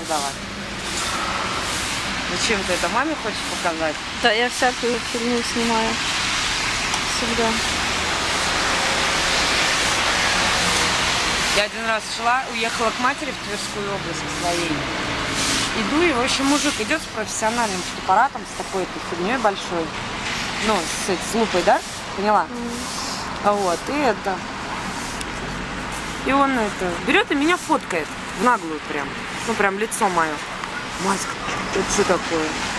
давай. Зачем ты это маме хочешь показать? Да, я всякую фигню снимаю. Всегда. Я один раз уехала к матери в Тверскую область, к своей. Иду, и, в общем, мужик идет с профессиональным фотоаппаратом, с такой-то фигней большой. Ну, с лупой, да? Поняла? Вот, и это... И он это берет и меня фоткает в наглую прям. Ну, прям лицо мое. Маська, это что такое?